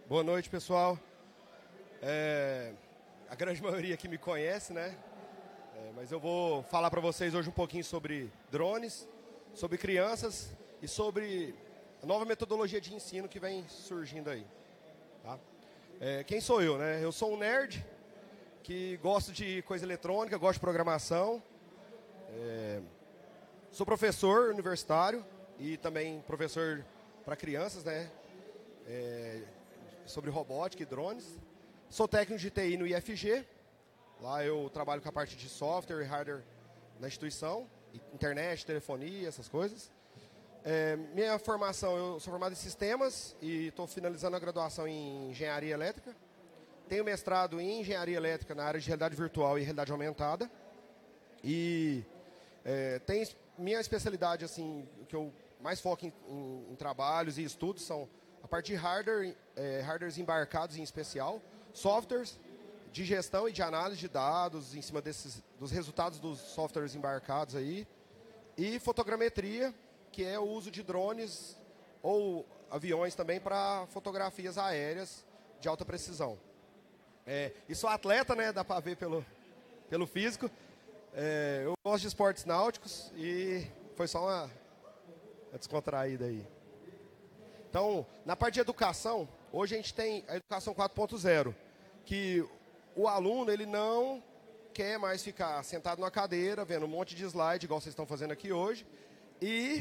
Boa noite, pessoal. A grande maioria aqui me conhece, né? Mas eu vou falar para vocês hoje um pouquinho sobre drones, sobre crianças e sobre a nova metodologia de ensino que vem surgindo aí. Tá? Quem sou eu, né? Eu sou um nerd que gosto de coisa eletrônica, gosto de programação. Sou professor universitário e também professor para crianças, né? Sobre robótica e drones. Sou técnico de TI no IFG. Lá eu trabalho com a parte de software e hardware na instituição, internet, telefonia, essas coisas. Minha formação, eu sou formado em sistemas e estou finalizando a graduação em engenharia elétrica. Tenho mestrado em engenharia elétrica na área de realidade virtual e realidade aumentada. E tenho minha especialidade, assim, que eu mais foco em trabalhos e estudos, são a parte de hardware, hardwares embarcados em especial, softwares de gestão e de análise de dados em cima dos resultados dos softwares embarcados aí, e fotogrametria, que é o uso de drones ou aviões também para fotografias aéreas de alta precisão. E sou atleta, né? Dá para ver pelo físico. Eu gosto de esportes náuticos e foi só uma descontraída aí. Então, na parte de educação, hoje a gente tem a educação 4.0, que o aluno ele não quer mais ficar sentado na cadeira, vendo um monte de slide, igual vocês estão fazendo aqui hoje, e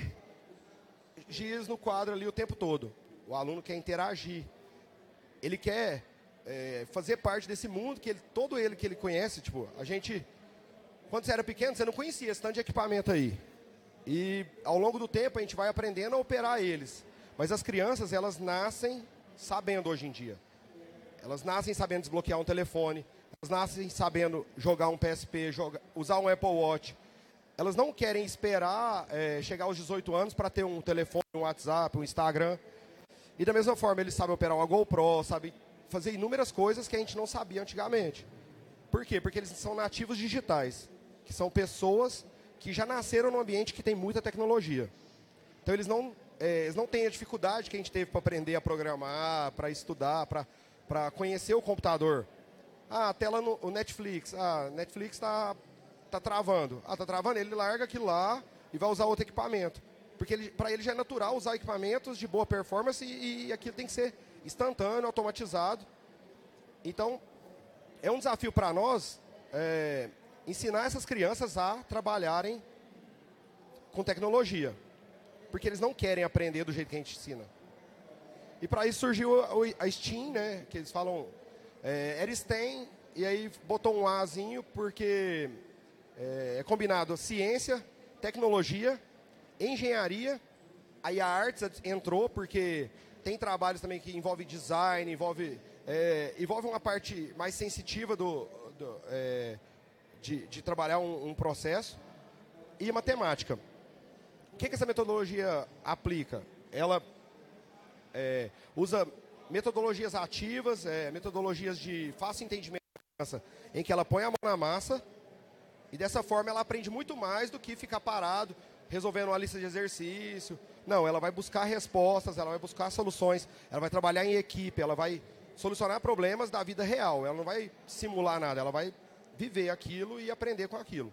giz no quadro ali o tempo todo. O aluno quer interagir. Ele quer fazer parte desse mundo que todo ele que ele conhece. Tipo, quando você era pequeno, você não conhecia esse tanto de equipamento aí. E ao longo do tempo a gente vai aprendendo a operar eles. Mas as crianças, elas nascem sabendo hoje em dia. Elas nascem sabendo desbloquear um telefone, elas nascem sabendo jogar um PSP, usar um Apple Watch. Elas não querem esperar chegar aos 18 anos para ter um telefone, um WhatsApp, um Instagram. E da mesma forma, eles sabem operar uma GoPro, sabem fazer inúmeras coisas que a gente não sabia antigamente. Por quê? Porque eles são nativos digitais, que são pessoas que já nasceram num ambiente que tem muita tecnologia. Então eles não têm a dificuldade que a gente teve para aprender a programar, para estudar, para conhecer o computador. A tela no Netflix. Netflix está travando. Está travando? Ele larga aquilo lá e vai usar outro equipamento. Porque para ele já é natural usar equipamentos de boa performance e aquilo tem que ser instantâneo, automatizado. Então, é um desafio para nós ensinar essas crianças a trabalharem com tecnologia. Porque eles não querem aprender do jeito que a gente ensina. E para isso surgiu a STEAM, né? Que eles falam... era STEM, e aí botou um Azinho, porque é combinado ciência, tecnologia, engenharia, aí a artes entrou, porque tem trabalhos também que envolvem design, envolve uma parte mais sensitiva de trabalhar um processo, e matemática. O que essa metodologia aplica? Ela usa metodologias ativas, metodologias de fácil entendimento da criança, em que ela põe a mão na massa, e dessa forma ela aprende muito mais do que ficar parado, resolvendo uma lista de exercício. Não, ela vai buscar respostas, ela vai buscar soluções, ela vai trabalhar em equipe, ela vai solucionar problemas da vida real, ela não vai simular nada, ela vai viver aquilo e aprender com aquilo.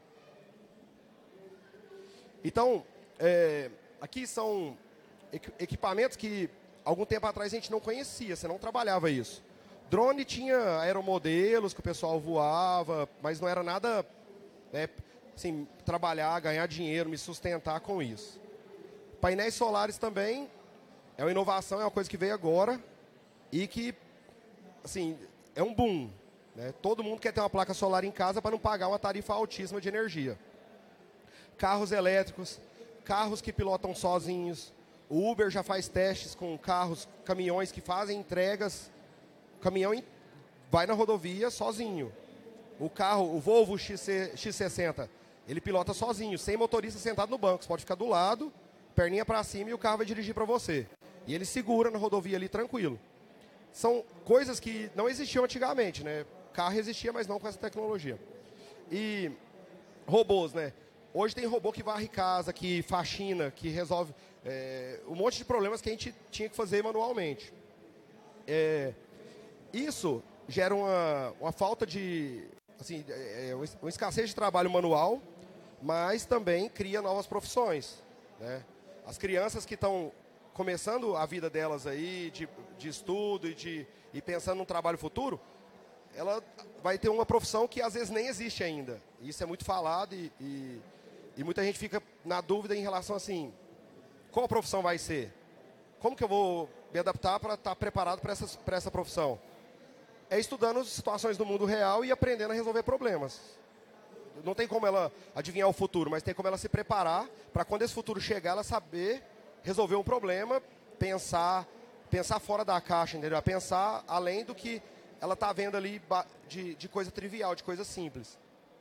Então, aqui são equipamentos que algum tempo atrás a gente não conhecia, você não trabalhava isso. Drone tinha aeromodelos que o pessoal voava, mas não era nada, assim, trabalhar, ganhar dinheiro, me sustentar com isso. Painéis solares também é uma inovação, é uma coisa que veio agora e que, assim, é um boom. Né? Todo mundo quer ter uma placa solar em casa para não pagar uma tarifa altíssima de energia. Carros elétricos, carros que pilotam sozinhos. O Uber já faz testes com caminhões que fazem entregas. O caminhão vai na rodovia sozinho. O Volvo X60, ele pilota sozinho, sem motorista sentado no banco. Você pode ficar do lado, perninha para cima e o carro vai dirigir para você. E ele segura na rodovia ali tranquilo. São coisas que não existiam antigamente, né? Carro existia, mas não com essa tecnologia. E robôs, né? Hoje tem robô que varre casa, que faxina, que resolve um monte de problemas que a gente tinha que fazer manualmente. Isso gera uma falta de, assim, uma escassez de trabalho manual, mas também cria novas profissões, né? As crianças que estão começando a vida delas aí, de estudo e pensando num trabalho futuro, ela vai ter uma profissão que às vezes nem existe ainda. Isso é muito falado e muita gente fica na dúvida em relação assim, qual profissão vai ser? Como que eu vou me adaptar para estar preparado para essa profissão? É estudando situações do mundo real e aprendendo a resolver problemas. Não tem como ela adivinhar o futuro, mas tem como ela se preparar para quando esse futuro chegar, ela saber resolver um problema, pensar fora da caixa, entendeu? Pensar além do que ela está vendo ali de coisa trivial, de coisa simples.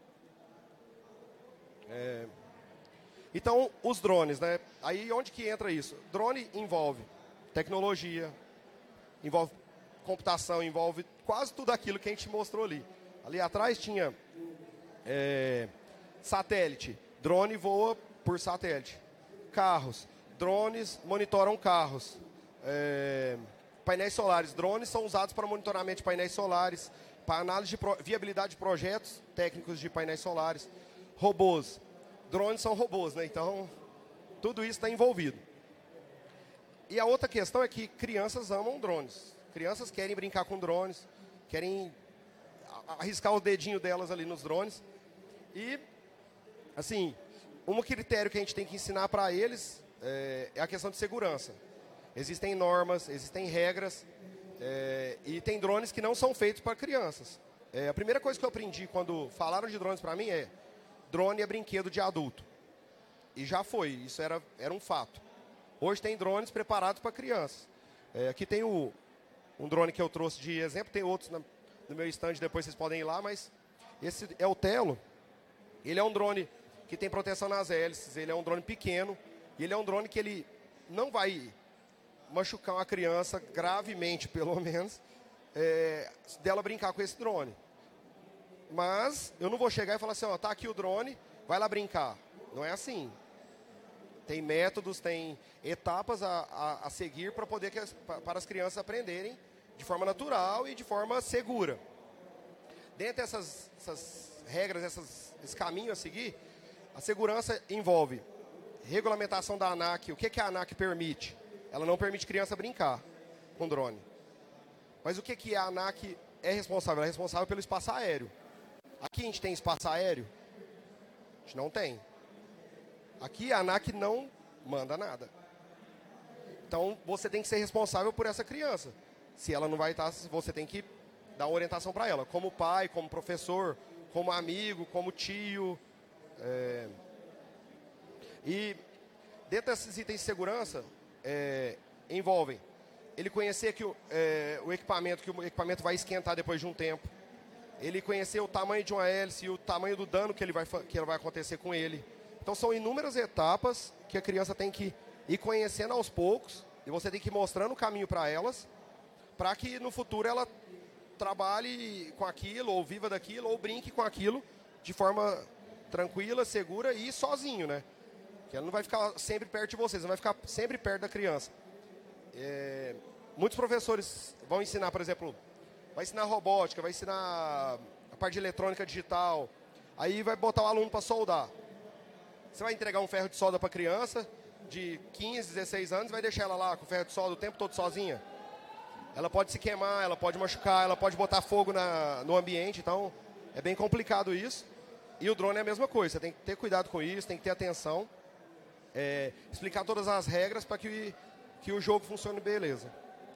Então, os drones, né? Aí onde que entra isso? Drone envolve tecnologia, envolve computação, envolve quase tudo aquilo que a gente mostrou ali. Ali atrás tinha satélite. Drone voa por satélite. Carros. Drones monitoram carros. Painéis solares. Drones são usados para monitoramento de painéis solares, para análise de viabilidade de projetos técnicos de painéis solares. Robôs. Drones são robôs, né? Então, tudo isso está envolvido. E a outra questão é que crianças amam drones. Crianças querem brincar com drones, querem arriscar o dedinho delas ali nos drones. E, assim, um critério que a gente tem que ensinar para eles é a questão de segurança. Existem normas, existem regras, e tem drones que não são feitos para crianças. A primeira coisa que eu aprendi quando falaram de drones para mim é: drone é brinquedo de adulto. E já foi, isso era um fato. Hoje tem drones preparados para crianças. Aqui tem um drone que eu trouxe de exemplo, tem outros no meu stand, depois vocês podem ir lá, mas esse é o Telo. Ele é um drone que tem proteção nas hélices, ele é um drone pequeno, e ele é um drone que ele não vai machucar uma criança gravemente, pelo menos, dela brincar com esse drone. Mas eu não vou chegar e falar assim, ó, tá aqui o drone, vai lá brincar. Não é assim. Tem métodos, tem etapas a seguir para poder para as crianças aprenderem de forma natural e de forma segura. Dentro dessas regras, esse caminho a seguir, a segurança envolve regulamentação da ANAC. O que a ANAC permite? Ela não permite criança brincar com drone. Mas o que a ANAC é responsável? Ela é responsável pelo espaço aéreo. Aqui a gente tem espaço aéreo? A gente não tem. Aqui a ANAC não manda nada. Então você tem que ser responsável por essa criança. Se ela não vai estar, você tem que dar uma orientação para ela. Como pai, como professor, como amigo, como tio. E dentro desses itens de segurança, envolvem ele conhecer que o equipamento vai esquentar depois de um tempo. Ele conhecer o tamanho de uma hélice e o tamanho do dano que vai acontecer com ele. Então são inúmeras etapas que a criança tem que ir conhecendo aos poucos, e você tem que ir mostrando o caminho para elas, para que no futuro ela trabalhe com aquilo, ou viva daquilo, ou brinque com aquilo de forma tranquila, segura e sozinho, né? Que ela não vai ficar sempre perto de vocês, não vai ficar sempre perto da criança. Muitos professores vão ensinar, por exemplo, vai ensinar robótica, vai ensinar a parte de eletrônica digital, aí vai botar o aluno para soldar. Você vai entregar um ferro de solda para a criança de 15, 16 anos e vai deixar ela lá com o ferro de solda o tempo todo sozinha? Ela pode se queimar, ela pode machucar, ela pode botar fogo no ambiente, então é bem complicado isso. E o drone é a mesma coisa, você tem que ter cuidado com isso, tem que ter atenção, explicar todas as regras para que o jogo funcione beleza.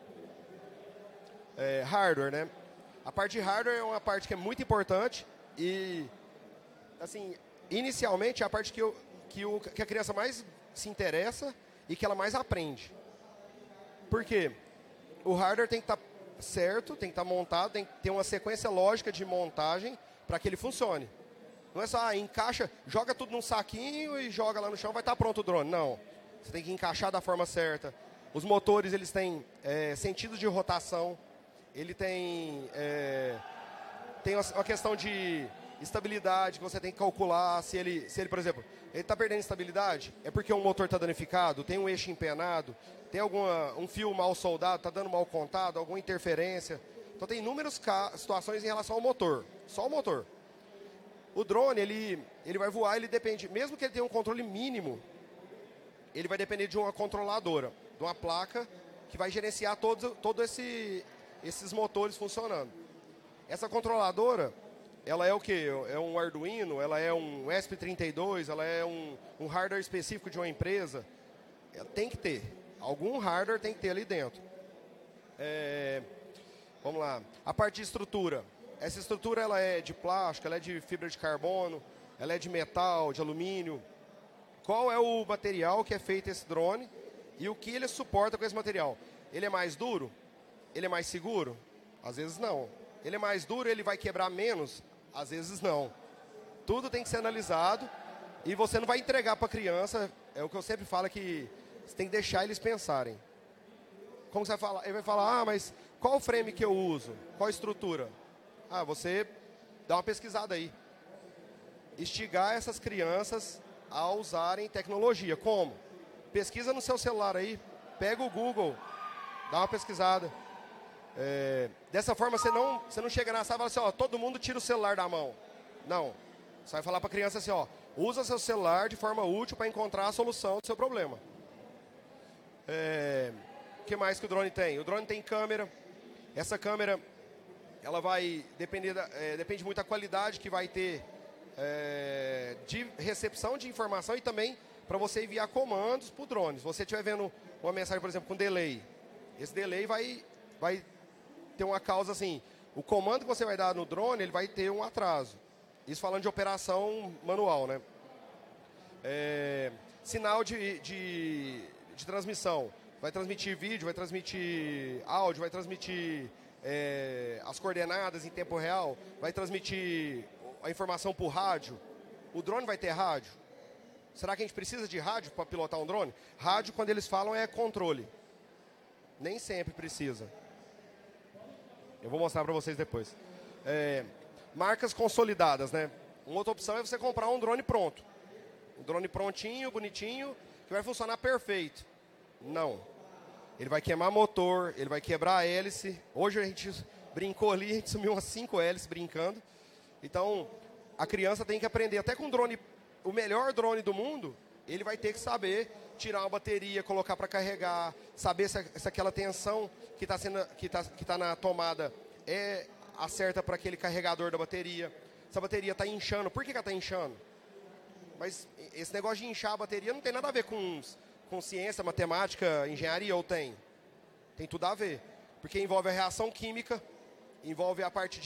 Hardware, né? A parte de hardware é uma parte que é muito importante e, assim, inicialmente é a parte que a criança mais se interessa e que ela mais aprende. Por quê? O hardware tem que estar certo, tem que estar montado, tem que ter uma sequência lógica de montagem para que ele funcione. Não é só, encaixa, joga tudo num saquinho e joga lá no chão, vai estar pronto o drone. Não. Você tem que encaixar da forma certa. Os motores, eles têm sentido de rotação. Ele tem uma questão de estabilidade que você tem que calcular, se ele, por exemplo, ele está perdendo estabilidade, é porque um motor está danificado, tem um eixo empenado, tem um fio mal soldado, está dando mal contado, alguma interferência. Então tem inúmeras situações em relação ao motor, só o motor. O drone, ele vai voar, ele depende, mesmo que ele tenha um controle mínimo, ele vai depender de uma controladora, de uma placa que vai gerenciar todos esses motores funcionando. Essa controladora, ela é o quê? É um Arduino, ela é um ESP32, ela é um hardware específico de uma empresa. Ela tem que ter. Algum hardware tem que ter ali dentro. Vamos lá. A parte de estrutura. Essa estrutura ela é de plástico, ela é de fibra de carbono, ela é de metal, de alumínio. Qual é o material que é feito esse drone e o que ele suporta com esse material? Ele é mais duro? Ele é mais seguro? Às vezes não. Ele é mais duro, ele vai quebrar menos? Às vezes não. Tudo tem que ser analisado e você não vai entregar para a criança. É o que eu sempre falo, que você tem que deixar eles pensarem. Como você vai falar? Ele vai falar, mas qual o frame que eu uso? Qual a estrutura? Você dá uma pesquisada aí. Instigar essas crianças a usarem tecnologia. Como? Pesquisa no seu celular aí, pega o Google, dá uma pesquisada. Dessa forma você não chega na sala e fala assim, todo mundo tira o celular da mão. Não. Você vai falar para a criança assim, usa seu celular de forma útil para encontrar a solução do seu problema. O que mais que o drone tem? O drone tem câmera. Essa câmera, ela vai depende muito da qualidade que vai ter de recepção de informação e também para você enviar comandos para o drone. Se você estiver vendo uma mensagem, por exemplo, com delay, esse delay vai ter uma causa assim, o comando que você vai dar no drone, ele vai ter um atraso. Isso falando de operação manual, né? Sinal de transmissão. Vai transmitir vídeo, vai transmitir áudio, vai transmitir as coordenadas em tempo real, vai transmitir a informação por rádio. O drone vai ter rádio? Será que a gente precisa de rádio para pilotar um drone? Rádio, quando eles falam, é controle. Nem sempre precisa. Eu vou mostrar para vocês depois. Marcas consolidadas, né? Uma outra opção é você comprar um drone pronto. Um drone prontinho, bonitinho, que vai funcionar perfeito. Não. Ele vai queimar motor, ele vai quebrar a hélice. Hoje a gente brincou ali, a gente sumiu umas 5 hélices brincando. Então, a criança tem que aprender, até com o drone, o melhor drone do mundo, ele vai ter que saber tirar uma bateria, colocar para carregar, saber se aquela tensão que está na tomada é a certa para aquele carregador da bateria. Se a bateria está inchando, por que ela está inchando? Mas esse negócio de inchar a bateria não tem nada a ver com ciência, matemática, engenharia, ou tem? Tem tudo a ver. Porque envolve a reação química, envolve a parte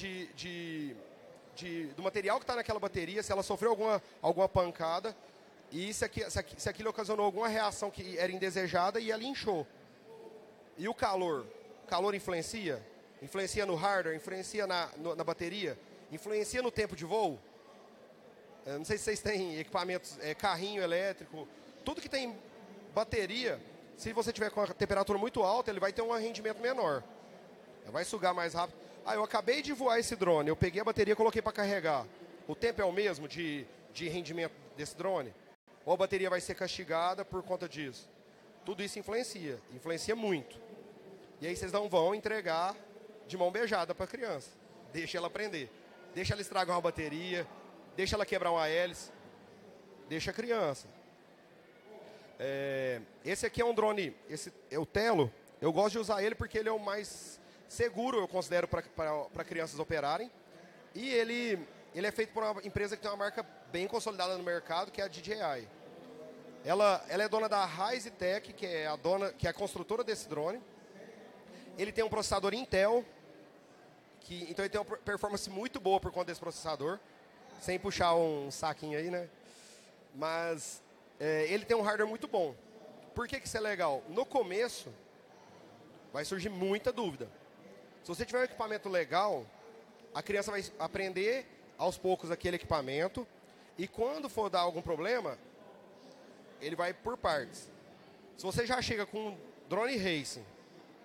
do material que está naquela bateria, se ela sofreu alguma pancada, e se aquilo ocasionou alguma reação que era indesejada e ela inchou. E o calor? O calor influencia? Influencia no hardware? Influencia na bateria? Influencia no tempo de voo? Não sei se vocês têm equipamentos, carrinho elétrico, tudo que tem bateria, se você tiver com a temperatura muito alta, ele vai ter um rendimento menor. Vai sugar mais rápido. Eu acabei de voar esse drone, eu peguei a bateria e coloquei para carregar. O tempo é o mesmo de rendimento desse drone? Ou a bateria vai ser castigada por conta disso? Tudo isso influencia muito. E aí vocês não vão entregar de mão beijada para a criança. Deixa ela aprender. Deixa ela estragar uma bateria, deixa ela quebrar uma hélice. Deixa a criança. Esse aqui é um drone, esse é o Tello. Eu gosto de usar ele porque ele é o mais seguro, eu considero, para crianças operarem. E ele é feito por uma empresa que tem uma marca bem consolidada no mercado, que é a DJI. Ela é dona da Rise Tech, que é a construtora desse drone. Ele tem um processador Intel, então ele tem uma performance muito boa por conta desse processador, sem puxar um saquinho aí, né? Mas ele tem um hardware muito bom. Por que isso é legal? No começo, vai surgir muita dúvida. Se você tiver um equipamento legal, a criança vai aprender aos poucos aquele equipamento, e quando for dar algum problema, ele vai por partes. Se você já chega com um drone racing,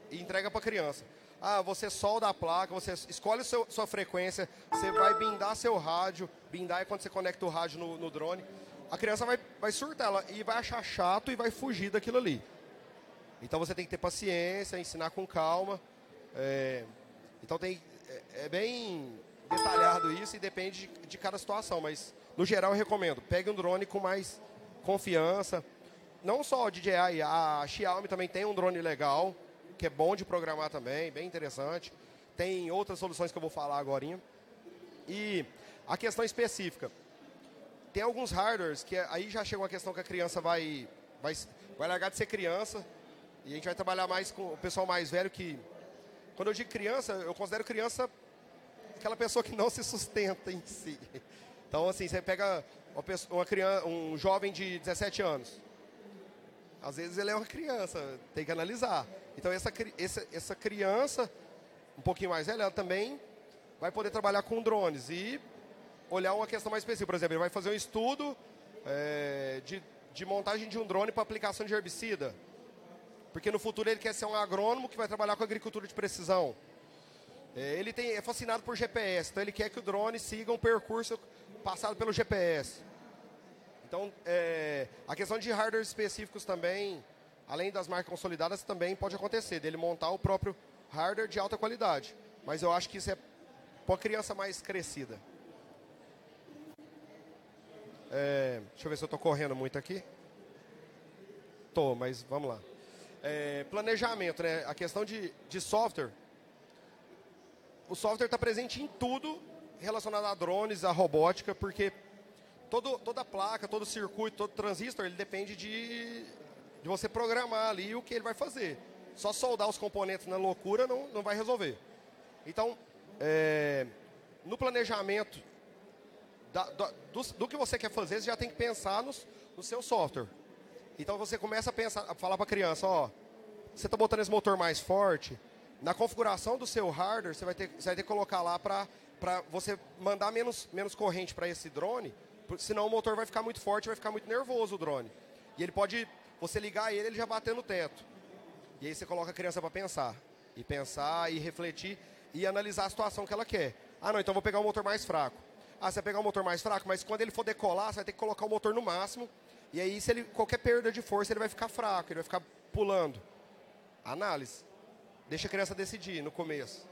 e entrega para a criança. Ah, você solda a placa, você escolhe sua frequência, você vai bindar seu rádio. Bindar é quando você conecta o rádio no drone. A criança vai surtar ela e vai achar chato e vai fugir daquilo ali. Então você tem que ter paciência, ensinar com calma. Então é bem detalhado isso e depende de cada situação. Mas no geral eu recomendo. Pegue um drone com mais confiança. Não só a DJI, a Xiaomi também tem um drone legal, que é bom de programar também, bem interessante. Tem outras soluções que eu vou falar agora. E a questão específica. Tem alguns hardwares que aí já chega uma questão que a criança vai largar de ser criança e a gente vai trabalhar mais com o pessoal mais velho que... Quando eu digo criança, eu considero criança aquela pessoa que não se sustenta em si. Então, assim, você pega uma criança, um jovem de 17 anos. Às vezes ele é uma criança, tem que analisar. Então, essa criança, um pouquinho mais velha, ela também vai poder trabalhar com drones e olhar uma questão mais específica. Por exemplo, ele vai fazer um estudo de montagem de um drone para aplicação de herbicida. Porque no futuro ele quer ser um agrônomo que vai trabalhar com agricultura de precisão. Ele é fascinado por GPS, então ele quer que o drone siga um percurso passado pelo GPS. Então, a questão de hardware específicos também, além das marcas consolidadas, também pode acontecer, dele montar o próprio hardware de alta qualidade. Mas eu acho que isso é para uma criança mais crescida. Deixa eu ver se eu estou correndo muito aqui. Estou, mas vamos lá. Planejamento, né? A questão de software. O software está presente em tudo relacionado a drones, a robótica, porque toda placa, todo circuito, todo transistor, ele depende de você programar ali o que ele vai fazer. Só soldar os componentes na loucura não vai resolver. Então, no planejamento do que você quer fazer, você já tem que pensar no seu software. Então você começa a falar para a criança, você está botando esse motor mais forte, na configuração do seu hardware, você vai ter que colocar lá para você mandar menos corrente para esse drone, senão o motor vai ficar muito forte, vai ficar muito nervoso o drone. E ele pode, você ligar ele já bater no teto. E aí você coloca a criança para pensar e refletir e analisar a situação que ela quer. Ah, não, então vou pegar um motor mais fraco. Ah, você vai pegar um motor mais fraco, mas quando ele for decolar, você vai ter que colocar o motor no máximo. E aí, qualquer perda de força, ele vai ficar fraco, ele vai ficar pulando. Análise. Deixa a criança decidir no começo.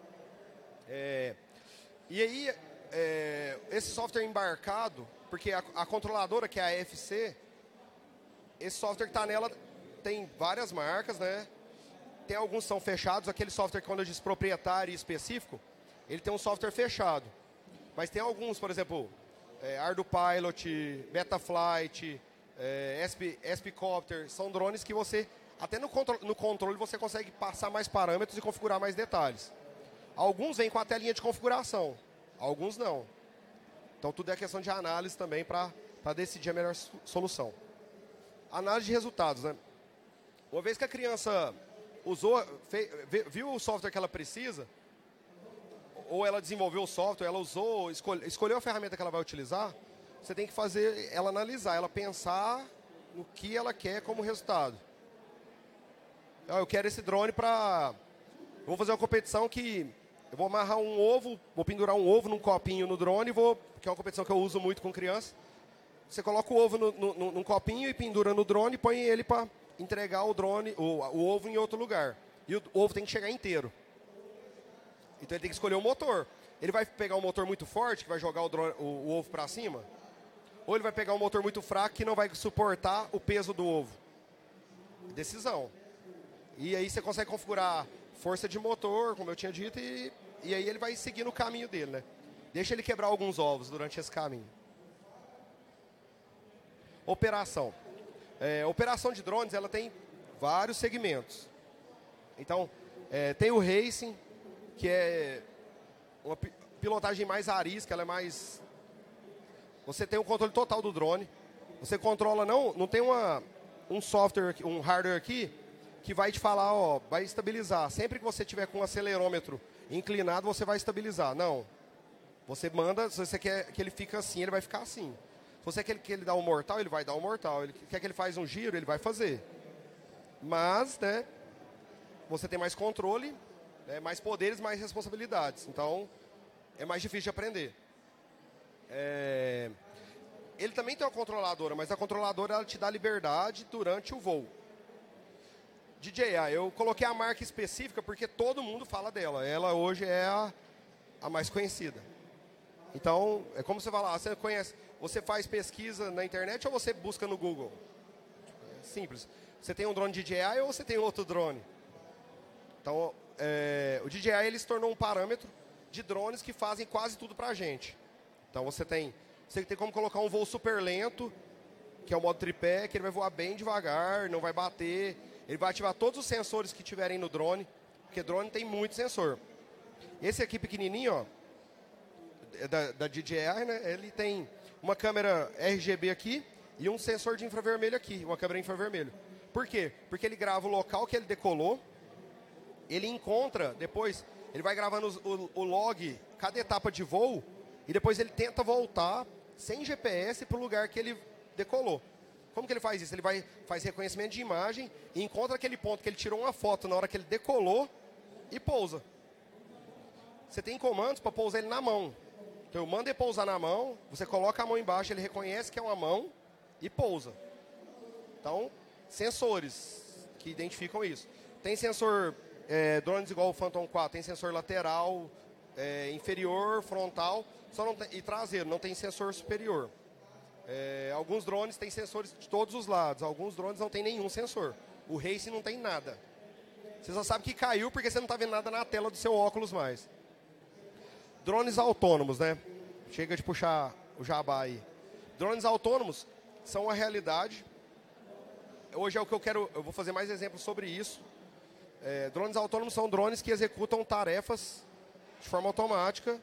E aí, esse software embarcado, porque a controladora, que é a FC, esse software que está nela tem várias marcas, né? Tem alguns que são fechados. Aquele software, quando eu disse proprietário e específico, ele tem um software fechado. Mas tem alguns, por exemplo, ArduPilot, Betaflight, SPCopter, são drones que você, até no controle, você consegue passar mais parâmetros e configurar mais detalhes. Alguns vêm com a telinha de configuração, alguns não. Então tudo é questão de análise também para decidir a melhor solução. Análise de resultados, né? Uma vez que a criança viu o software que ela precisa, ou ela desenvolveu o software, ela escolheu a ferramenta que ela vai utilizar, você tem que fazer ela analisar, ela pensar no que ela quer como resultado. Eu quero esse drone para... Eu vou fazer uma competição que... Eu vou amarrar um ovo, vou pendurar um ovo num copinho no drone, que é uma competição que eu uso muito com criança. Você coloca o ovo num copinho e pendura no drone e põe ele para entregar o ovo em outro lugar. E o ovo tem que chegar inteiro. Então ele tem que escolher o motor. Ele vai pegar um motor muito forte, que vai jogar o ovo para cima? Ou ele vai pegar um motor muito fraco, que não vai suportar o peso do ovo? Decisão. E aí você consegue configurar força de motor, como eu tinha dito, e aí ele vai seguir no caminho dele, né? Deixa ele quebrar alguns ovos durante esse caminho. Operação. Operação de drones, ela tem vários segmentos. Então, tem o racing, que é uma pilotagem mais arisca, ela é mais... Você tem o controle total do drone. Você controla, não tem um software, um hardware aqui, que vai te falar, vai estabilizar. Sempre que você tiver com um acelerômetro inclinado, você vai estabilizar. Não. Você manda, se você quer que ele fique assim, ele vai ficar assim. Se você quer que ele dá um mortal, ele vai dar um mortal. Ele quer que ele faça um giro, ele vai fazer. Mas, né, você tem mais controle, né, mais poderes, mais responsabilidades. Então, é mais difícil de aprender. Ele também tem uma controladora, mas a controladora ela te dá liberdade durante o voo. DJI, eu coloquei a marca específica porque todo mundo fala dela. Ela hoje é a mais conhecida. Então, é como você falar, você conhece, você faz pesquisa na internet ou você busca no Google? É simples. Você tem um drone DJI ou você tem outro drone? Então, o DJI ele se tornou um parâmetro de drones que fazem quase tudo pra gente. Então, você tem como colocar um voo super lento, que é o modo tripé, que ele vai voar bem devagar, não vai bater. Ele vai ativar todos os sensores que tiverem no drone, porque drone tem muito sensor. Esse aqui pequenininho, ó, da DJI, né, ele tem uma câmera RGB aqui e um sensor de infravermelho aqui, uma câmera infravermelho. Por quê? Porque ele grava o local que ele decolou, ele encontra, depois, ele vai gravando o log, cada etapa de voo, e depois ele tenta voltar sem GPS para o lugar que ele decolou. Como que ele faz isso? Ele faz reconhecimento de imagem e encontra aquele ponto que ele tirou uma foto na hora que ele decolou e pousa. Você tem comandos para pousar ele na mão. Então eu mando ele pousar na mão, você coloca a mão embaixo, ele reconhece que é uma mão e pousa. Então, sensores que identificam isso. Tem sensor, drones igual o Phantom 4, tem sensor lateral, inferior, frontal e traseiro, não tem sensor superior. Alguns drones têm sensores de todos os lados, alguns drones não tem nenhum sensor. O Race não tem nada. Você só sabe que caiu porque você não está vendo nada na tela do seu óculos mais. Drones autônomos, né? Chega de puxar o jabá aí. Drones autônomos são uma realidade. Hoje é o que eu vou fazer mais exemplos sobre isso. Drones autônomos são drones que executam tarefas de forma automática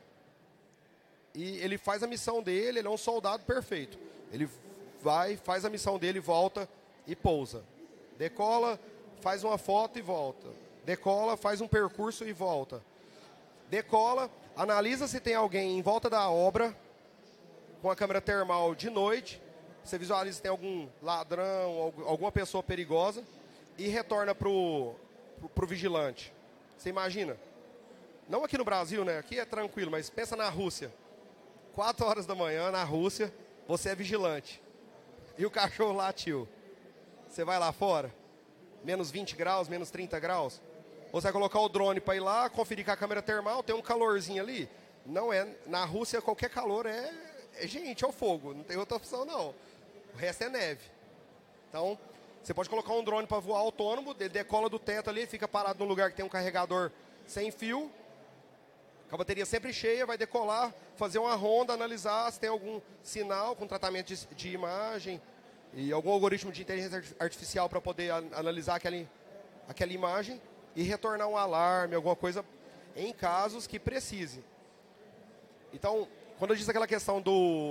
e ele faz a missão dele, ele é um soldado perfeito. Ele vai, faz a missão dele, volta e pousa. Decola, faz uma foto e volta. Decola, faz um percurso e volta. Decola, analisa se tem alguém em volta da obra com a câmera termal de noite. Você visualiza se tem algum ladrão, alguma pessoa perigosa e retorna pro vigilante. Você imagina? Não aqui no Brasil, né? Aqui é tranquilo, mas pensa na Rússia. 4 horas da manhã, na Rússia, você é vigilante. E o cachorro latiu. Você vai lá fora? Menos 20 graus, menos 30 graus? Ou você vai colocar o drone para ir lá, conferir com a câmera termal, tem um calorzinho ali? Não é. Na Rússia, qualquer calor é gente, é o fogo. Não tem outra opção, não. O resto é neve. Então, você pode colocar um drone para voar autônomo, ele decola do teto ali, fica parado num lugar que tem um carregador sem fio, com a bateria sempre cheia, vai decolar, fazer uma ronda, analisar se tem algum sinal com tratamento de imagem e algum algoritmo de inteligência artificial para poder analisar aquela imagem e retornar um alarme, alguma coisa em casos que precise. Então, quando eu disse aquela questão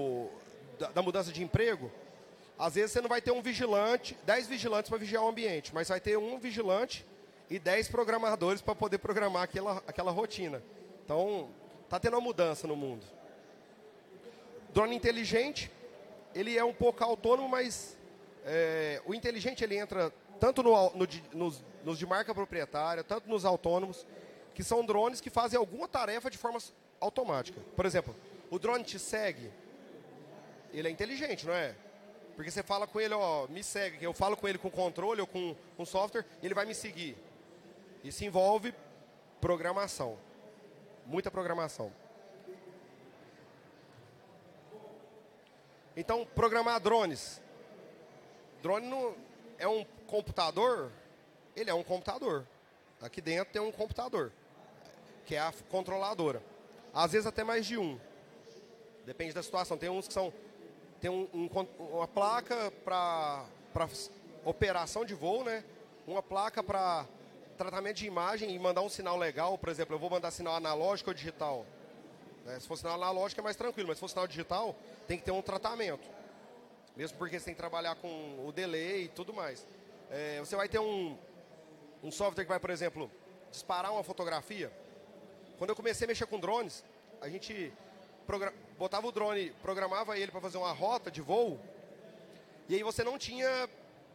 da mudança de emprego, às vezes você não vai ter um vigilante, 10 vigilantes para vigiar o ambiente, mas vai ter um vigilante e 10 programadores para poder programar aquela rotina. Então, está tendo uma mudança no mundo. Drone inteligente, ele é um pouco autônomo, mas o inteligente ele entra tanto nos de marca proprietária, tanto nos autônomos, que são drones que fazem alguma tarefa de forma automática. Por exemplo, o drone te segue, ele é inteligente, não é? Porque você fala com ele, ó, me segue, eu falo com ele com controle ou com software, ele vai me seguir. Isso envolve programação. Muita programação. Então, programar drones. Drone não é um computador? Ele é um computador. Aqui dentro tem um computador, que é a controladora. Às vezes até mais de um. Depende da situação. Tem uns que são... Tem uma placa para operação de voo, né? Uma placa para tratamento de imagem e mandar um sinal legal. Por exemplo, eu vou mandar sinal analógico ou digital. Se for sinal analógico é mais tranquilo, mas se for sinal digital, tem que ter um tratamento. Mesmo porque você tem que trabalhar com o delay e tudo mais. Você vai ter um software que vai, por exemplo, disparar uma fotografia. Quando eu comecei a mexer com drones, a gente botava o drone, programava ele para fazer uma rota de voo, e aí você não tinha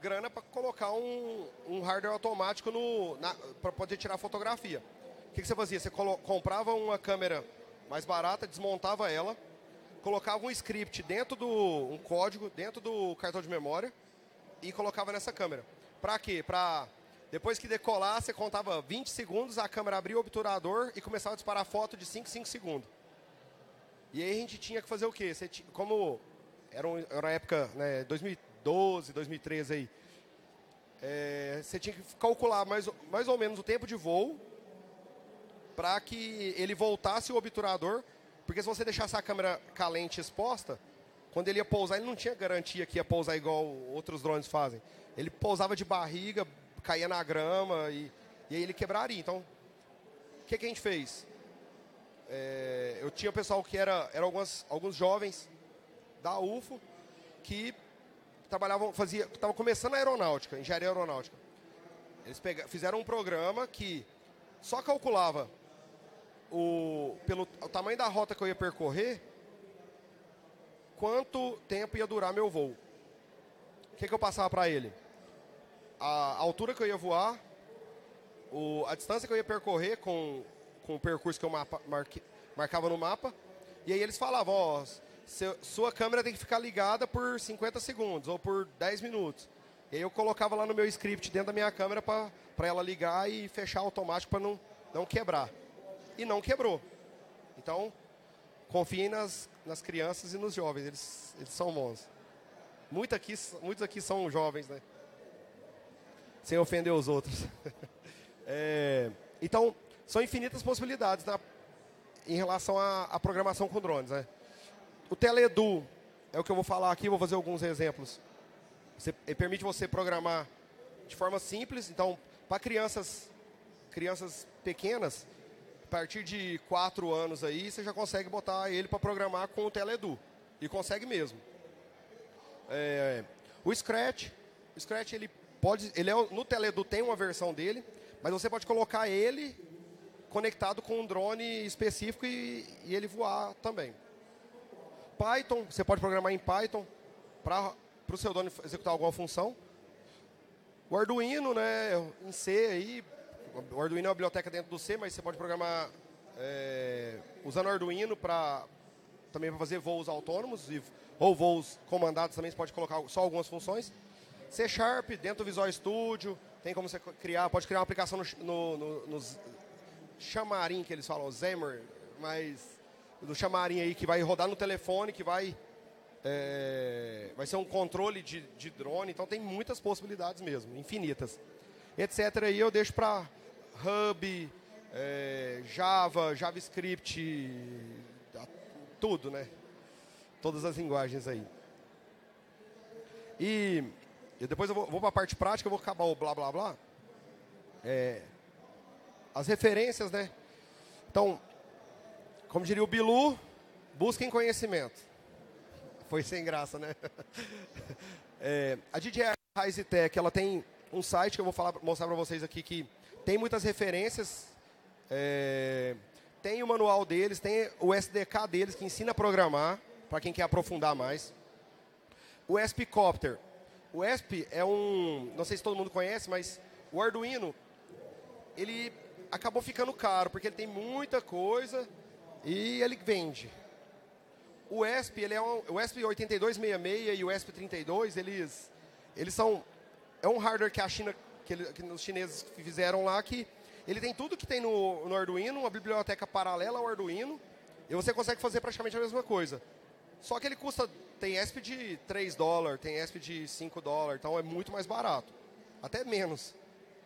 grana para colocar um hardware automático para poder tirar fotografia. O que você fazia? Você comprava uma câmera mais barata, desmontava ela, colocava um script um código dentro do cartão de memória e colocava nessa câmera. Para quê? Depois que decolar, você contava 20 segundos, a câmera abria o obturador e começava a disparar foto de 5 segundos. E aí a gente tinha que fazer o quê? Como era uma época, né, 2012, 2013 aí, você tinha que calcular mais ou menos o tempo de voo para que ele voltasse o obturador, porque se você deixasse a câmera calente exposta, quando ele ia pousar, ele não tinha garantia que ia pousar igual outros drones fazem. Ele pousava de barriga, caía na grama e aí ele quebraria. Então, o que a gente fez? Eu tinha pessoal que eram alguns jovens da UFO que estavam começando a aeronáutica, engenharia aeronáutica. Eles fizeram um programa que só calculava pelo tamanho da rota que eu ia percorrer, quanto tempo ia durar meu voo. O que eu passava para ele? A altura que eu ia voar, a distância que eu ia percorrer com o percurso que eu marcava no mapa. E aí eles falavam, sua câmera tem que ficar ligada por 50 segundos ou por 10 minutos. E aí eu colocava lá no meu script dentro da minha câmera para ela ligar e fechar automático para não quebrar. E não quebrou. Então, confiem nas crianças e nos jovens, eles são bons. Muitos aqui são jovens, né? Sem ofender os outros. Então, são infinitas possibilidades em relação à programação com drones, né? O Teledu é o que eu vou falar aqui, vou fazer alguns exemplos. Ele permite você programar de forma simples. Então, para crianças pequenas, a partir de 4 anos aí, você já consegue botar ele para programar com o Teledu. E consegue mesmo. O Scratch no Teledu tem uma versão dele, mas você pode colocar ele conectado com um drone específico e ele voar também. Python, você pode programar em Python para o seu drone executar alguma função. O Arduino, né, em C aí, o Arduino é uma biblioteca dentro do C, mas você pode programar usando o Arduino também para fazer voos autônomos ou voos comandados também, você pode colocar só algumas funções. C Sharp, dentro do Visual Studio, tem como você pode criar uma aplicação no Xamarin, que eles falam, Xamarin, mas do Xamarin aí, que vai rodar no telefone, que vai ser um controle de drone, então tem muitas possibilidades mesmo, infinitas. Etc. Aí eu deixo para Hub, Java, JavaScript, tudo, né? Todas as linguagens aí. E depois eu vou para a parte prática, eu vou acabar o blá blá blá. As referências, né? Então, como diria o Bilu, busquem conhecimento. Foi sem graça, né? A DJI Tech, ela tem um site que eu vou mostrar para vocês aqui que tem muitas referências. Tem o manual deles, tem o SDK deles que ensina a programar, para quem quer aprofundar mais. O ESP-Copter. O ESP é não sei se todo mundo conhece, mas o Arduino, ele acabou ficando caro, porque ele tem muita coisa e ele vende. O ESP, o ESP8266 e o ESP32, eles são... É um hardware que a China, que os chineses fizeram lá, que ele tem tudo que tem no Arduino, uma biblioteca paralela ao Arduino, e você consegue fazer praticamente a mesma coisa. Só que ele tem ESP de $3, tem ESP de $5, então é muito mais barato. Até menos.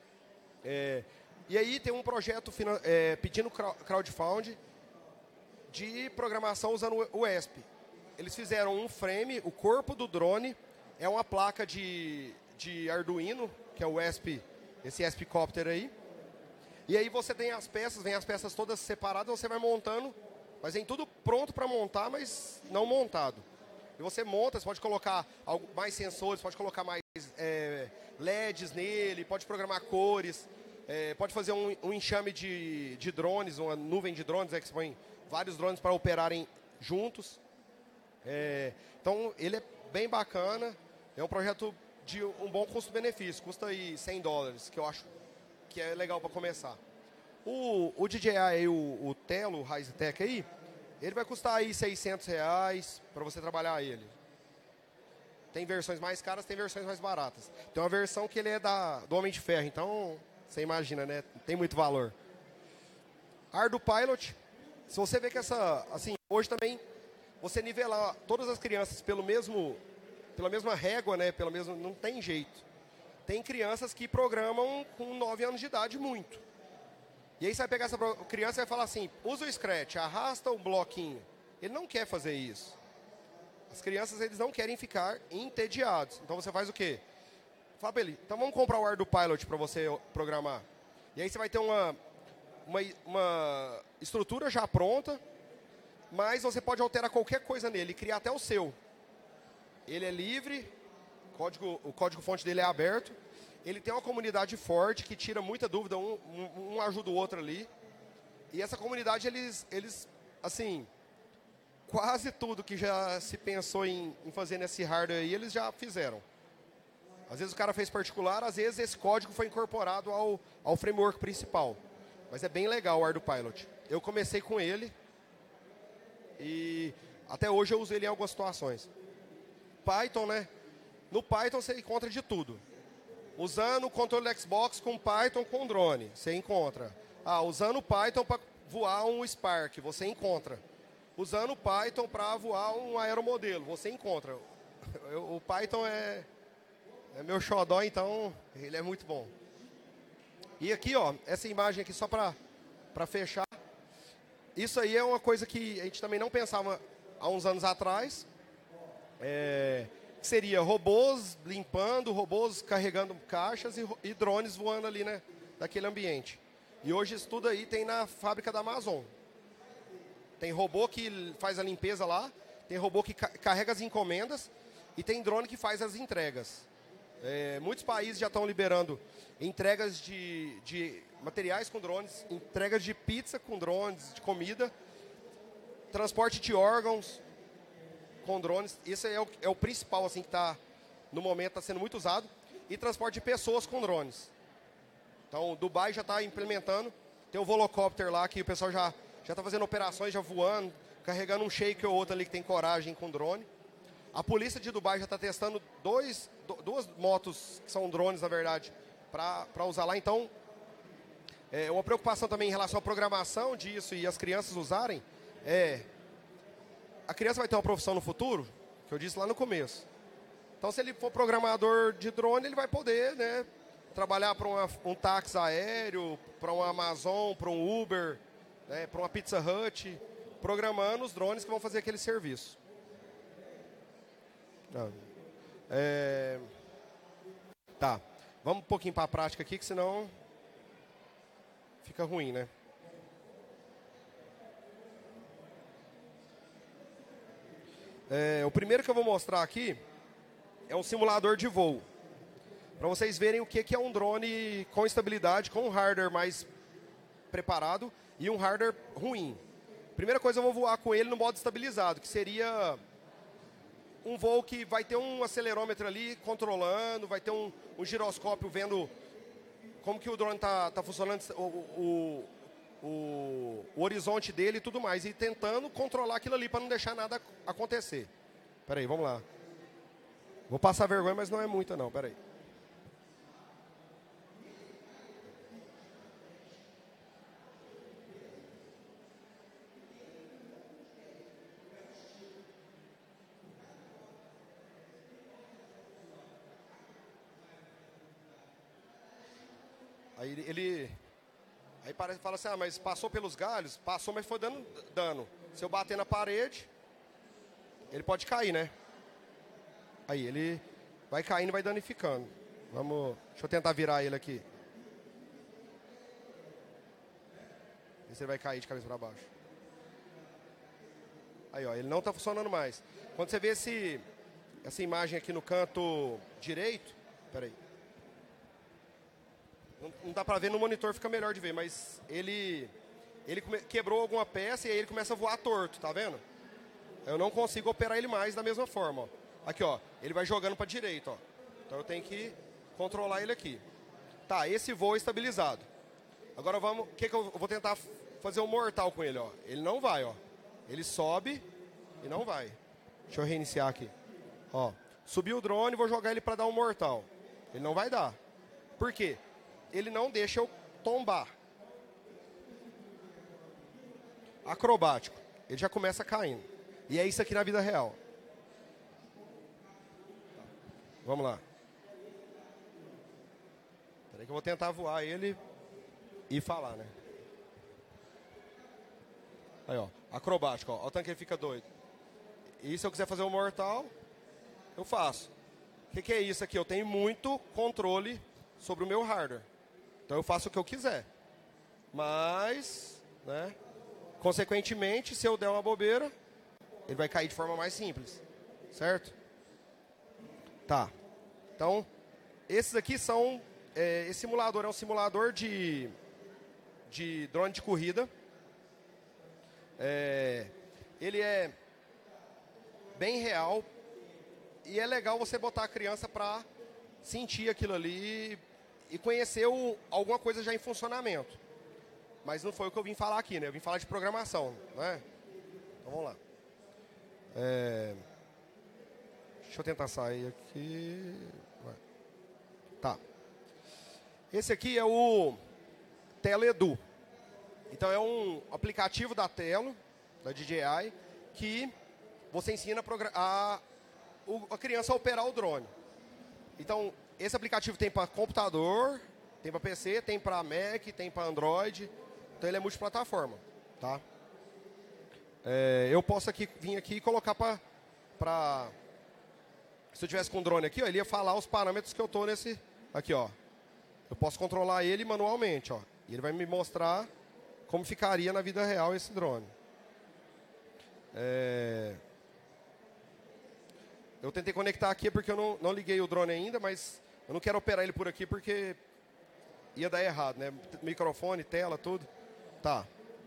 E aí tem um projeto pedindo crowdfunding de programação usando o ESP. Eles fizeram um frame, o corpo do drone é uma placa de Arduino, que é o ESP, esse ESP-Copter aí. E aí você tem vem as peças todas separadas, você vai montando, mas vem tudo pronto para montar, mas não montado. E você monta, você pode colocar mais sensores, pode colocar mais LEDs nele, pode programar cores, pode fazer um enxame de drones, uma nuvem de drones, que você põe vários drones para operarem juntos. Então, ele é bem bacana, é um projeto de um bom custo-benefício. Custa aí $100, que eu acho que é legal para começar. O DJI aí, o Telo Risetech aí, ele vai custar aí R$600 para você trabalhar ele. Tem versões mais caras, tem versões mais baratas. Tem uma versão que ele é do Homem de Ferro, então você imagina, né? Tem muito valor. Ardu Pilot, se você vê que assim, hoje também, você nivelar todas as crianças pela mesma régua, né? Não tem jeito. Tem crianças que programam com 9 anos de idade muito. E aí você vai pegar essa criança e vai falar assim, usa o Scratch, arrasta o bloquinho. Ele não quer fazer isso. As crianças, eles não querem ficar entediados. Então você faz o quê? Fala pra ele, então vamos comprar o Ardu Pilot para você programar. E aí você vai ter uma estrutura já pronta, mas você pode alterar qualquer coisa nele, criar até o seu. Ele é livre, o código-fonte dele é aberto. Ele tem uma comunidade forte que tira muita dúvida, um ajuda o outro ali. E essa comunidade, eles assim, quase tudo que já se pensou em fazer nesse hardware aí, eles já fizeram. Às vezes o cara fez particular, às vezes esse código foi incorporado ao framework principal. Mas é bem legal o Ardu Pilot. Eu comecei com ele e até hoje eu uso ele em algumas situações. Python, né? No Python você encontra de tudo. Usando o controle do Xbox com Python com drone, você encontra. Usando o Python para voar um Spark, você encontra. Usando o Python para voar um aeromodelo, você encontra. O Python é meu xodó, então ele é muito bom. E aqui, ó, essa imagem aqui só para fechar. Isso aí é uma coisa que a gente também não pensava há uns anos atrás. Que seria robôs limpando, robôs carregando caixas e drones voando ali, né, naquele ambiente. E hoje isso tudo aí tem na fábrica da Amazon. Tem robô que faz a limpeza lá, tem robô que carrega as encomendas e tem drone que faz as entregas. Muitos países já estão liberando entregas de materiais com drones, entregas de pizza com drones, de comida, transporte de órgãos com drones. Isso é o principal assim, que no momento está sendo muito usado. E transporte de pessoas com drones. Então, Dubai já está implementando. Tem um Volocopter lá que o pessoal já está fazendo operações, já voando, carregando um shake ou outro ali que tem coragem com drone. A polícia de Dubai já está testando duas motos, que são drones, na verdade, para usar lá. Então, uma preocupação também em relação à programação disso e as crianças usarem, a criança vai ter uma profissão no futuro, que eu disse lá no começo. Então, se ele for programador de drone, ele vai poder, né, trabalhar para um táxi aéreo, para uma Amazon, para um Uber, né, para uma Pizza Hut, programando os drones que vão fazer aquele serviço. Tá, vamos um pouquinho para a prática aqui, que senão fica ruim, né? O primeiro que eu vou mostrar aqui é um simulador de voo. Para vocês verem o que é um drone com estabilidade, com um hardware mais preparado e um hardware ruim. Primeira coisa, eu vou voar com ele no modo estabilizado, que seria um voo que vai ter um acelerômetro ali controlando, vai ter um giroscópio vendo como que o drone está funcionando, o horizonte dele e tudo mais, e tentando controlar aquilo ali para não deixar nada acontecer. Peraí, vamos lá. Vou passar vergonha, mas não é muita não, peraí. Aí fala assim, mas passou pelos galhos? Passou, mas foi dando dano. Se eu bater na parede, ele pode cair, né? Aí ele vai caindo e vai danificando. Deixa eu tentar virar ele aqui. Ver se ele vai cair de cabeça para baixo. Aí, ó, ele não está funcionando mais. Quando você vê essa imagem aqui no canto direito, peraí. Não dá pra ver no monitor, fica melhor de ver, mas ele quebrou alguma peça e aí ele começa a voar torto, tá vendo? Eu não consigo operar ele mais da mesma forma, ó. Aqui, ó, ele vai jogando pra direita, ó. Então eu tenho que controlar ele aqui. Tá, esse voo é estabilizado. Agora vamos, o que eu vou tentar fazer um mortal com ele, ó. Ele não vai, ó. Ele sobe e não vai. Deixa eu reiniciar aqui. Ó, subi o drone, vou jogar ele para dar um mortal. Ele não vai dar. Por quê? Ele não deixa eu tombar. Acrobático. Ele já começa caindo. E é isso aqui na vida real. Vamos lá. Peraí que eu vou tentar voar ele e falar, né? Aí, ó. Acrobático, ó. O tanque ele fica doido. E se eu quiser fazer um mortal, eu faço. O que é isso aqui? Eu tenho muito controle sobre o meu hardware. Então eu faço o que eu quiser. Mas, né? Consequentemente, se eu der uma bobeira, ele vai cair de forma mais simples. Certo? Tá. Então, esses aqui são... esse simulador é um simulador de drone de corrida. Ele é bem real. E é legal você botar a criança para sentir aquilo ali e conhecer alguma coisa já em funcionamento. Mas não foi o que eu vim falar aqui, né? Eu vim falar de programação, né? Então vamos lá. Deixa eu tentar sair aqui. Tá. Esse aqui é o Teledu. Então é um aplicativo da Telo, da DJI, que você ensina a criança a operar o drone. Então, esse aplicativo tem para computador, tem para PC, tem para Mac, tem para Android. Então ele é multiplataforma, tá? Eu posso vir aqui e colocar para... Se eu tivesse com o drone aqui, ó, ele ia falar os parâmetros que eu estou nesse... Aqui, ó. Eu posso controlar ele manualmente, ó. E ele vai me mostrar como ficaria na vida real esse drone. Eu tentei conectar aqui porque eu não liguei o drone ainda, mas eu não quero operar ele por aqui porque ia dar errado, né? Microfone, tela, tudo. Tá.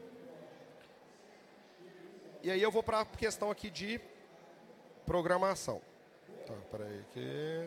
E aí eu vou para a questão aqui de programação. Tá, peraí aqui.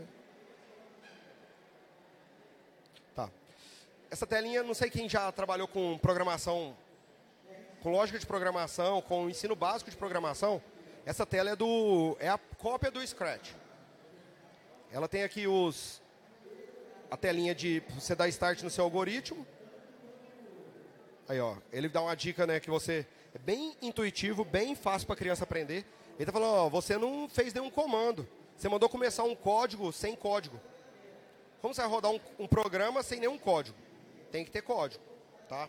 Tá. Essa telinha, não sei quem já trabalhou com programação, com lógica de programação, com ensino básico de programação. Essa tela é a cópia do Scratch. Ela tem aqui a telinha de você dar start no seu algoritmo. Aí, ó, ele dá uma dica, né, que é bem intuitivo, bem fácil para a criança aprender. Ele está falando, ó, você não fez nenhum comando. Você mandou começar um código sem código. Como você vai rodar um programa sem nenhum código? Tem que ter código, tá?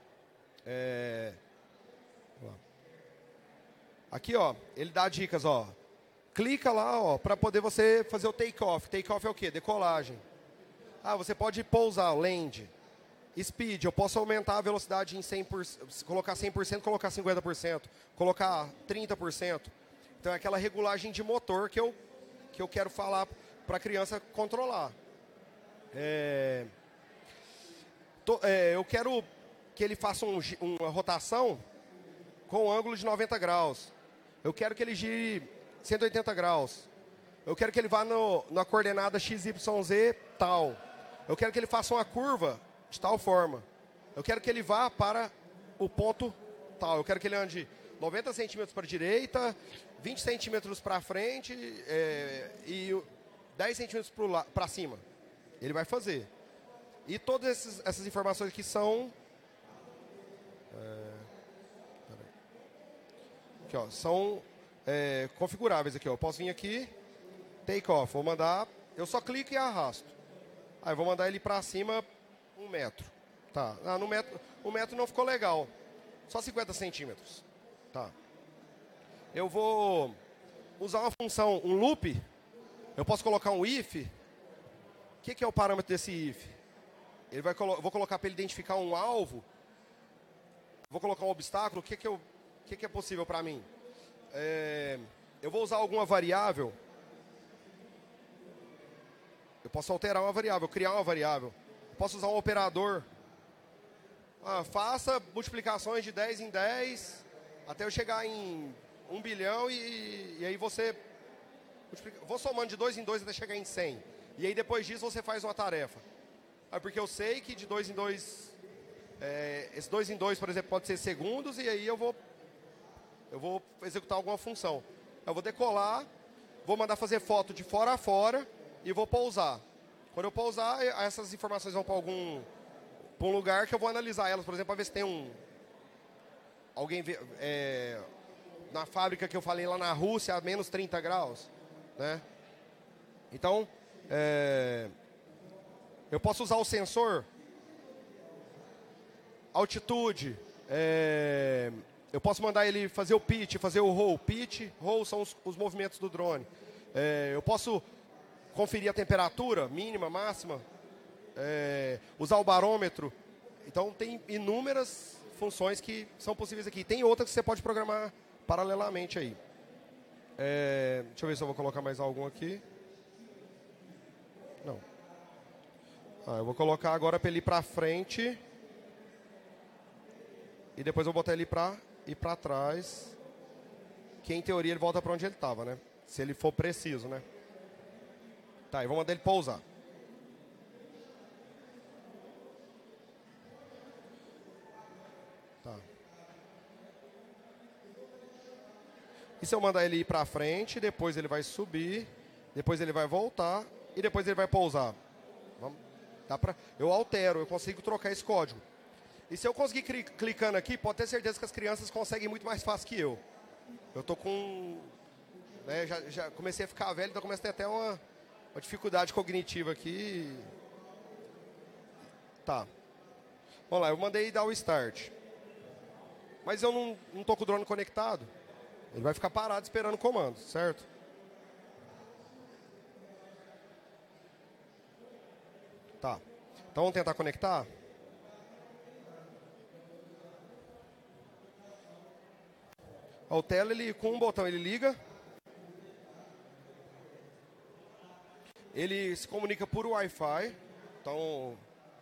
Aqui, ó, ele dá dicas, ó. Clica lá, ó, para poder você fazer o take-off. Take-off é o quê? Decolagem. Ah, você pode pousar, land. Speed, eu posso aumentar a velocidade em 100%, colocar 100%, colocar 50%, colocar 30%. Então é aquela regulagem de motor que eu quero falar para a criança controlar. Eu quero que ele faça uma rotação com um ângulo de 90 graus. Eu quero que ele gire 180 graus. Eu quero que ele vá na coordenada XYZ tal. Eu quero que ele faça uma curva de tal forma. Eu quero que ele vá para o ponto tal. Eu quero que ele ande 90 centímetros para a direita, 20 centímetros para frente e 10 centímetros para cima. Ele vai fazer. E todas essas informações aqui são... aqui, ó, são configuráveis. Aqui, ó. Eu posso vir aqui, take off. Vou mandar... Eu só clico e arrasto. Aí eu vou mandar ele para cima 1 metro. Tá. Ah, no metro, 1 metro não ficou legal. Só 50 centímetros. Tá. Eu vou usar uma função, um loop. Eu posso colocar um if. O que é o parâmetro desse if? Eu vou colocar para ele identificar um alvo. Vou colocar um obstáculo. O que é possível para mim? Eu vou usar alguma variável. Eu posso alterar uma variável, criar uma variável. Eu posso usar um operador. Faça multiplicações de 10 em 10 até eu chegar em 1 bilhão e aí você... Vou somando de 2 em 2 até chegar em 100. E aí depois disso você faz uma tarefa. Porque eu sei que de 2 em 2, esse 2 em 2, por exemplo, pode ser segundos, e aí eu vou executar alguma função. Eu vou decolar, vou mandar fazer foto de fora a fora e vou pousar. Quando eu pousar, essas informações vão para um lugar que eu vou analisar elas, por exemplo, para ver se tem alguém na fábrica que eu falei lá na Rússia a menos 30 graus, né? Então, eu posso usar o sensor, altitude, eu posso mandar ele fazer o pitch, fazer o roll. Pitch, roll são os movimentos do drone. Eu posso conferir a temperatura mínima, máxima, usar o barômetro. Então, tem inúmeras funções que são possíveis aqui. Tem outras que você pode programar paralelamente aí. Deixa eu ver se eu vou colocar mais algum aqui. Não. Eu vou colocar agora para ele ir para frente. E depois eu vou botar ele para ir para trás. Que em teoria ele volta para onde ele estava, né? Se ele for preciso, né? Tá, eu vou mandar ele pousar. Tá. E se eu mandar ele ir para frente, depois ele vai subir, depois ele vai voltar e depois ele vai pousar. Eu altero, eu consigo trocar esse código. E se eu conseguir clicando aqui, pode ter certeza que as crianças conseguem muito mais fácil que eu. Eu tô com... Né, já comecei a ficar velho, então comecei a ter até uma dificuldade cognitiva aqui. Tá. Vamos lá, eu mandei dar o start. Mas eu não tô com o drone conectado. Ele vai ficar parado esperando o comando, certo? Tá. Então vamos tentar conectar? O tela, ele, com um botão, ele liga. Ele se comunica por Wi-Fi. Então,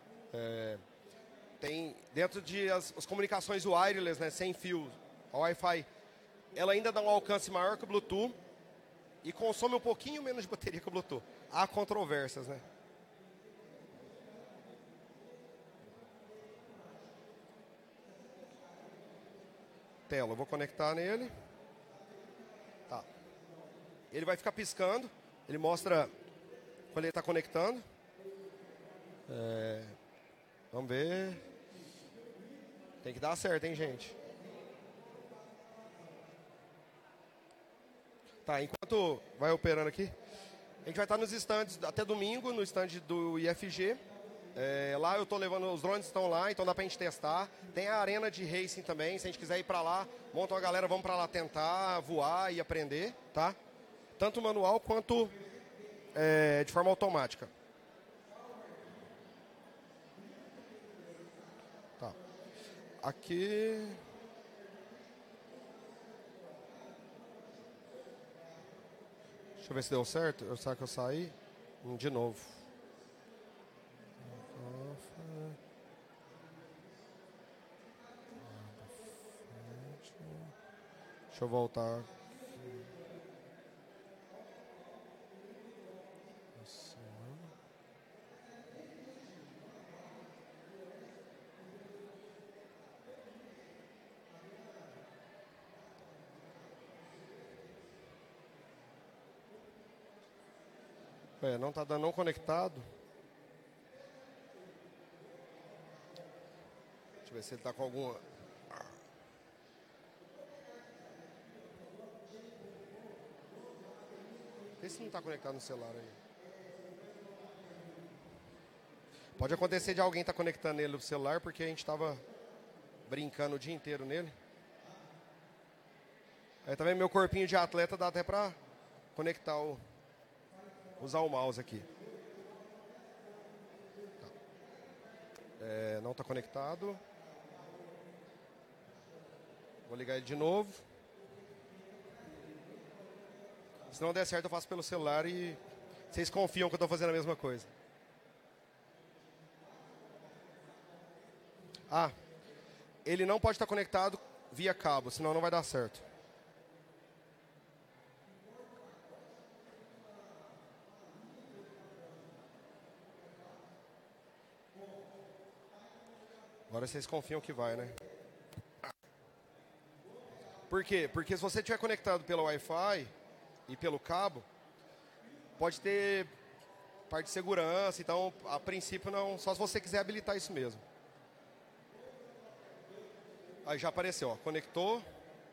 tem dentro de as comunicações wireless, né, sem fio, a Wi-Fi, ela ainda dá um alcance maior que o Bluetooth e consome um pouquinho menos de bateria que o Bluetooth. Há controvérsias, né? Tela, eu vou conectar nele. Tá. Ele vai ficar piscando. Ele mostra quando ele está conectando. Vamos ver. Tem que dar certo, hein, gente? Tá, enquanto vai operando aqui, a gente vai estar nos stands até domingo, no stand do IFG. Lá eu estou levando, os drones estão lá, então dá pra gente testar. Tem a arena de racing também, se a gente quiser ir para lá, monta uma galera, vamos para lá tentar voar e aprender, tá? Tanto manual quanto de forma automática. Tá. Aqui... Deixa eu ver se deu certo. Será que eu saí? De novo. Deixa eu voltar. Não está dando não conectado. Deixa eu ver se ele está com alguma... Vê se não está conectado no celular aí. Pode acontecer de alguém estar conectando ele no celular, porque a gente estava brincando o dia inteiro nele. Tá vendo? Meu corpinho de atleta dá até para conectar usar o mouse aqui. Tá. Não está conectado. Vou ligar ele de novo. Se não der certo, eu faço pelo celular e vocês confiam que eu estou fazendo a mesma coisa. Ele não pode estar conectado via cabo, senão não vai dar certo. Agora vocês confiam que vai, né? Por quê? Porque se você estiver conectado pelo Wi-Fi e pelo cabo, pode ter parte de segurança, então a princípio não, só se você quiser habilitar isso mesmo. Aí já apareceu, ó, conectou.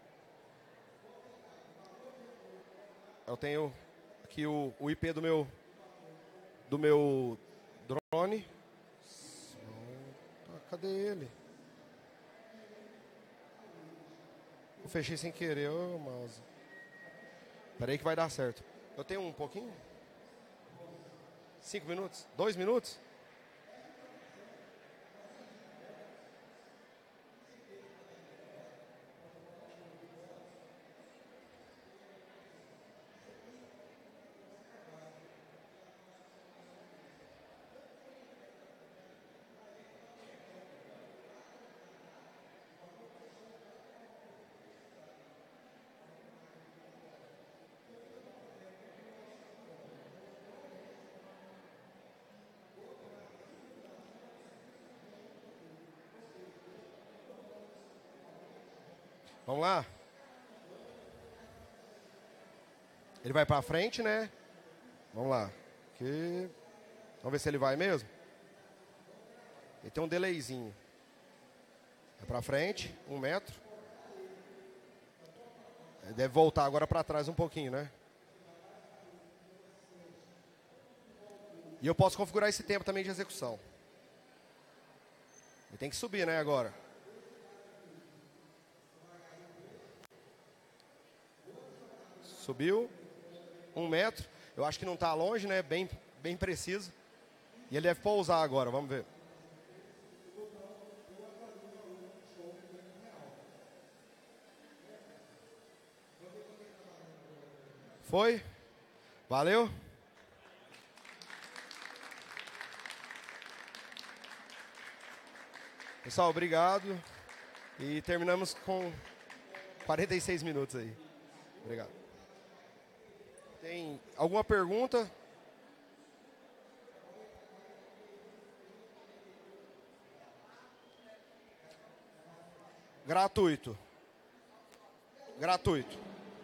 Eu tenho aqui o IP do meu drone. Cadê ele? Eu fechei sem querer o mouse. Espera aí que vai dar certo. Eu tenho um pouquinho? 5 minutos? 2 minutos? Vamos lá? Ele vai pra frente, né? Vamos lá. Aqui. Vamos ver se ele vai mesmo. Ele tem um delayzinho. É pra frente, 1 metro. Ele deve voltar agora pra trás um pouquinho, né? E eu posso configurar esse tempo também de execução. Ele tem que subir, né, agora. Subiu. 1 metro. Eu acho que não está longe, né? Bem preciso. E ele deve pousar agora, vamos ver. Foi? Valeu? Pessoal, obrigado. E terminamos com 46 minutos aí. Obrigado. Tem alguma pergunta? Gratuito. Gratuito.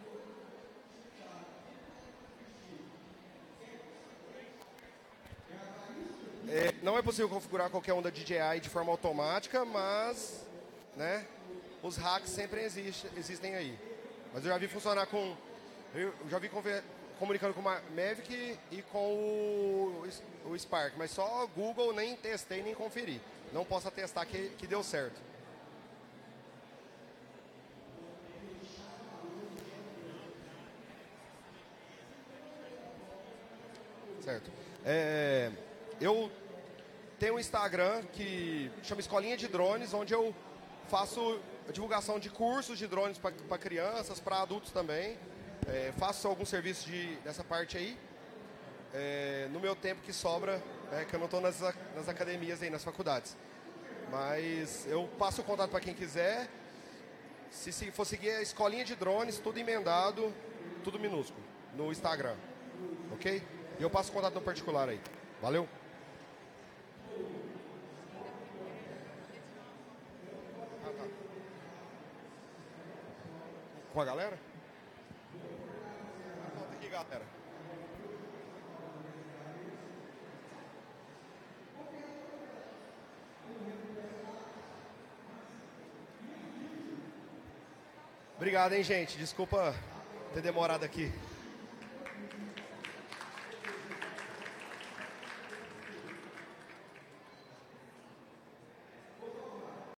Não é possível configurar qualquer um da DJI de forma automática, mas, né, os hacks sempre existem aí. Mas eu já vi funcionar com... Eu já vi comunicando com o Mavic e com o Spark, mas só Google, nem testei, nem conferi. Não posso atestar que deu certo. Certo. Eu tenho um Instagram que chama Escolinha de Drones, onde eu faço divulgação de cursos de drones para crianças, para adultos também. Faço alguns serviços dessa parte aí. No meu tempo que sobra, que eu não estou nas academias aí, nas faculdades. Mas eu passo o contato para quem quiser. Se for seguir a Escolinha de Drones, tudo emendado, tudo minúsculo, no Instagram. Ok? E eu passo o contato no particular aí. Valeu? Com a galera? Volta aqui, galera. Obrigado, hein, gente. Desculpa ter demorado aqui.